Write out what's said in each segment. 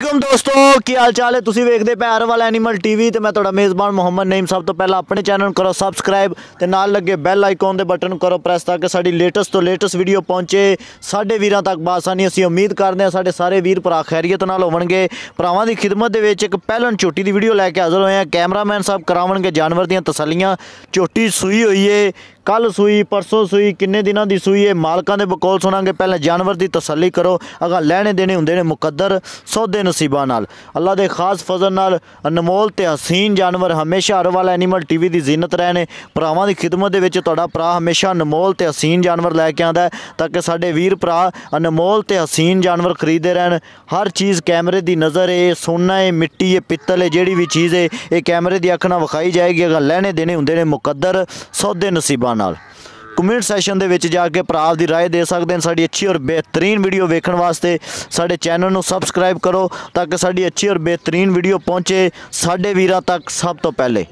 वालेकुम दोस्तों की हाल चाल है। तुसीं वेखदे पे हर वाला एनीमल टीवी ते मैं तुहाडा मेज़बान मोहम्मद नईम। सब तो पहला अपने चैनल करो सबसक्राइब ते नाल लगे बैल आइकॉन दे बटन करो प्रेस ताकि साडी लेटेस्ट तो लेटेस्ट वीडियो पहुंचे साडे वीरां तक बासानी। असीं उम्मीद करदे हां साडे सारे वीर भरा खैरियत नाल होवणगे। भरावां दी खिदमत दे विच एक पहलन झोटी दी वीडियो लैके हाज़र होए हैं। कैमरामैन साहब करावणगे जानवर दीयां तसल्लियां। झोटी सूई होई है, कल सूई परसों सूई किन्ने दिनां दी सूई है, मालकां दे बकौल सुनांगे। पहले जानवर दी तसल्ली करो, अगर लैने देने हुंदे ने मुकद्दर सौदे नसीबां नाल। अल्लाह दे खास फजल नाल अनमोल ते हसीन जानवर हमेशा हर वाला एनीमल टीवी दी जीनत रहने। भरावां दी खिदमत दे विच तुहाडा भरा हमेशा अनमोल ते हसीन जानवर लैके आंदा है ताकि साडे वीर भरा अनमोल ते हसीन जानवर खरीददे रहन। हर चीज़ कैमरे दी नज़र है, सोना है, मिट्टी है, पित्तल है, जिहड़ी भी चीज़ है ये कैमरे दी अख नाल विखाई जाएगी। अगर लैने देने हुंदे ने मुकद्दर सौदे नसीबां नाल। कमेंट सैशन दे विच जाके भरा दी राय दे सकते हैं। साडी अच्छी और बेहतरीन वीडियो वेखण वास्ते साडे चैनल नूं सबसक्राइब करो ताकि साडी अच्छी और बेहतरीन वीडियो पहुँचे साडे वीरां तक सब तो पहले।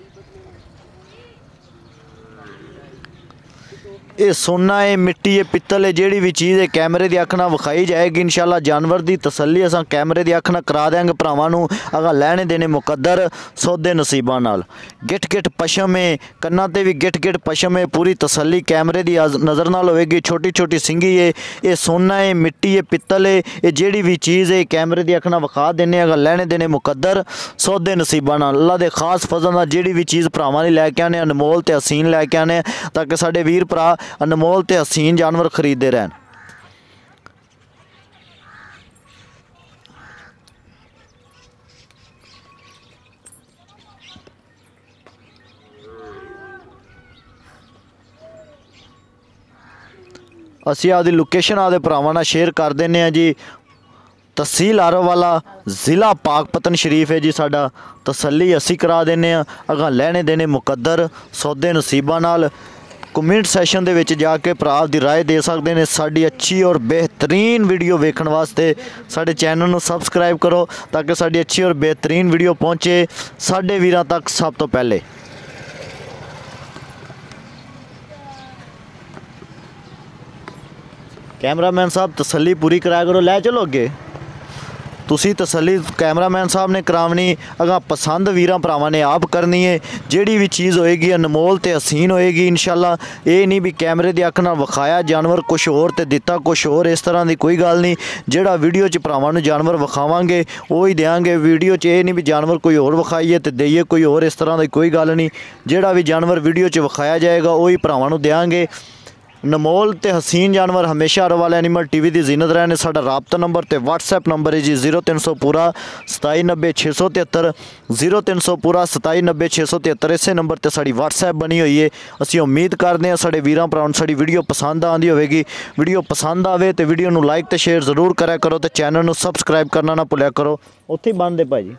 ये सोना है, मिट्टी है, पित्तल है, जिहड़ी भी चीज़ है कैमरे की अख नाल विखाई जाएगी। इंशाल्लाह जानवर की तसल्ली असां कैमरे की अख नाल करा देंगे भरावां नूं। अगर लैने देने मुकद्दर सौदे नसीबां नाल। गिट गिट पशम है, कन्नां ते भी गिट गिट पशम है, पूरी तसल्ली कैमरे की नज़र नाल होएगी। छोटी छोटी सिंगी है, ये सोना है, मिट्टी है, पित्तल है, ये जिहड़ी भी चीज़ है कैमरे की अख नाल विखा देने। अगर लैने देने मुकद्दर सौदे नसीबां नाल। अल्लाह दे खास फजल नाल जिहड़ी भी चीज़ भरावां लई लैके आने अनमोल ते हसीन लैके आने ताकि साडे वीर भरा अनमोल ते हसीन जानवर खरीदते रहन। असीं आपदी लोकेशन आपदे भरावां नाल शेयर कर देने हैं जी। तहसील आरोवाला ज़िला पाकपतन शरीफ है जी साडा। तसल्ली असीं करा देने। अगर लैने देने मुकद्दर सौदे नसीबां नाल। कमेंट सैशन दे विच जाके भरा दी राय दे सकते हैं। साडी अच्छी और बेहतरीन वीडियो वेखण वास्ते साडे चैनल नूं सबसक्राइब करो ताकि साडी अच्छी और बेहतरीन वीडियो पहुँचे साडे वीरां तक सब तो पहले। कैमरामैन साहब तसल्ली पूरी कराया करो, लै चलो अगे। तुसी तसल्ली कैमरामैन साहब ने करावनी। अगर पसंद वीरां भरावां ने आप करनी है। जिहड़ी भी चीज़ होएगी अनमोल ते हसीन होएगी इंशाल्लाह। ये नहीं भी कैमरे की अख नाल विखाया जानवर कुछ होर ते दिता कुछ होर, इस तरह की कोई गल नहीं। जिहड़ा वीडियो च भरावां नूं जानवर विखावांगे वो ही देंगे। वीडियो च ये नहीं भी जानवर कोई होर विखाइए तो देइए कोई होर, इस तरह की कोई गल नहीं। जिहड़ा भी जानवर वीडियो च विखाया जाएगा वो ही भरावां नूं देंगे। नमोल ते हसीन जानवर हमेशा हर वाला एनीमल टीवी की जीनत रहने। साडा राबता नंबर ते व्हाट्सएप नंबर है जी 0300 पूरा 2790 673 0300 पूरा 2790 673। इसे नंबर ते साडी व्हाट्सएप बनी हुई है। असीं उम्मीद करते हैं साडे वीरां भरावां नूं साडी वीडियो पसंद आंदी होवेगी। वीडियो पसंद आवे तो वीडियो नूं लाइक ते शेयर जरूर करा करो तो चैनल नूं सबसक्राइब करना ना भुलिया करो। उत्थे ही बंद है भाई।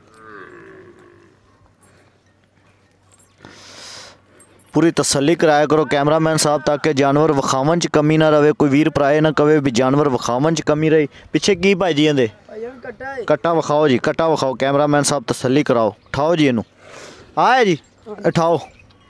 पूरी तसल्ली कराया करो कैमरामैन साहब ताकि जानवर विखावन च कमी ना रहे। कोई वीर भराए ना कवे भी जानवर विखावन च कमी रही। पिछे की भाई जी इहदे कट्टा विखाओ जी, कट्टा विखाओ। कैमरामैन साहब तसल्ली कराओ। उठाओ जी इनू, आए जी उठाओ।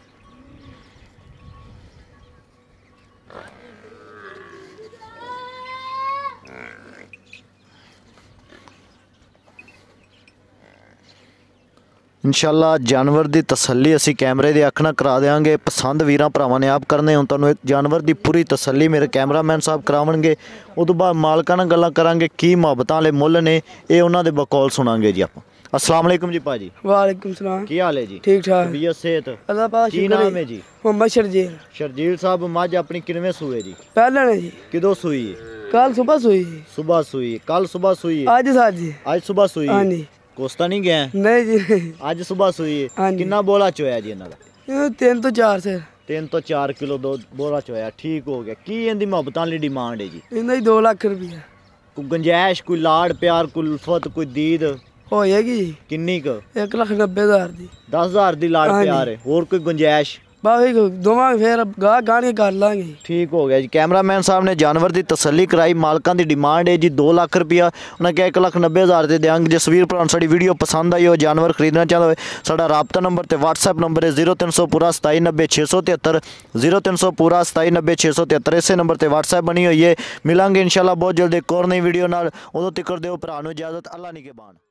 इंशाल्लाह जानवर की तसल्ली असी कैमरे की अख नाल करा देंगे। पसंद वीरां भरावां ने आप करने हुण तुहानूं जानवर की पूरी तसल्ली मेरे कैमरामैन साहब करावणगे। उस बाद मालकां नाल गल्लां करांगे की मुहब्बतां वाले मुੱਲ ने ये उन्हां दे बकौल सुनांगे जी आपां। अस्सलाम वालेकुम जी भाजी। वालेकुम सलाम। की हाल है जी? ठीक ठाक। तबीयत सेहत अल्लाह पाक की नाम है जी? मोहम्मद शर्जील। शर्जील साहब मझ अपनी किनवें सूए जी? पहले ने जी किदों सूई है? कल सुबह सुई। सुबह सूई? कल सुबह सूई? आज साथ जी आज सुबह सूई? हाँ जी। कोस्ता नहीं गया? नहीं जी आज सुबह सूई हाँ है। जी। कितना बोला चोया जी इन्हां दा? 3 तो 4 से 3 तो 4 किलो दो बोरा चोया। ठीक हो गया। की इनकी मुहब्बतां वाली डिमांड है जी? इन्दा ही 2 लाख रुपया। कोई गुंजाइश, कोई लाड़ प्यार, कोई उल्फत, कोई दीद होएगी किन्नी क? 1,90,000 दी। 10,000 दी लाड़ हाँ जी। प्यार है। होर कोई गुंजाइश? ਬਾਵੇ ਦੋਵਾਂ ਫੇਰ ਗਾਣੇ ਕਰ ਲਾਂਗੇ। ਠੀਕ ਹੋ ਗਿਆ ਜੀ। ਕੈਮਰਾਮੈਨ ਸਾਹਿਬ ਨੇ ਜਾਨਵਰ ਦੀ ਤਸੱਲੀ ਕਰਾਈ। ਮਾਲਕਾਂ ਦੀ ਡਿਮਾਂਡ ਹੈ ਜੀ 2 ਲੱਖ ਰੁਪਇਆ, ਉਹਨਾਂ ਕਿਹਾ 1,90,000 ਤੇ ਦਿਆਂਗੇ। ਜਸਵੀਰ ਭਰਾ ਨੂੰ ਸਾਡੀ ਵੀਡੀਓ ਪਸੰਦ ਆਈ, ਉਹ ਜਾਨਵਰ ਖਰੀਦਣਾ ਚਾਹੁੰਦਾ ਹੋਵੇ, ਸਾਡਾ ਰਾਬਤਾ ਨੰਬਰ ਤੇ WhatsApp ਨੰਬਰ ਹੈ 0300 ਪੂਰਾ 2790 673 0300 ਪੂਰਾ 2790 673। ਇਸੇ ਨੰਬਰ ਤੇ WhatsApp ਬਣੀ ਹੋਈ ਹੈ। ਮਿਲਾਂਗੇ ਇਨਸ਼ਾਅੱਲਾ ਬਹੁਤ ਜਲਦੀ ਇੱਕ ਹੋਰ ਨਈ ਵੀਡੀਓ ਨਾਲ। ਉਦੋਂ ਤੱਕ ਦਿਓ ਭਰਾ ਨੂੰ ਇਜਾਜ਼ਤ। ਅੱਲਾ ਨਿਗਹਿਬਾਨ।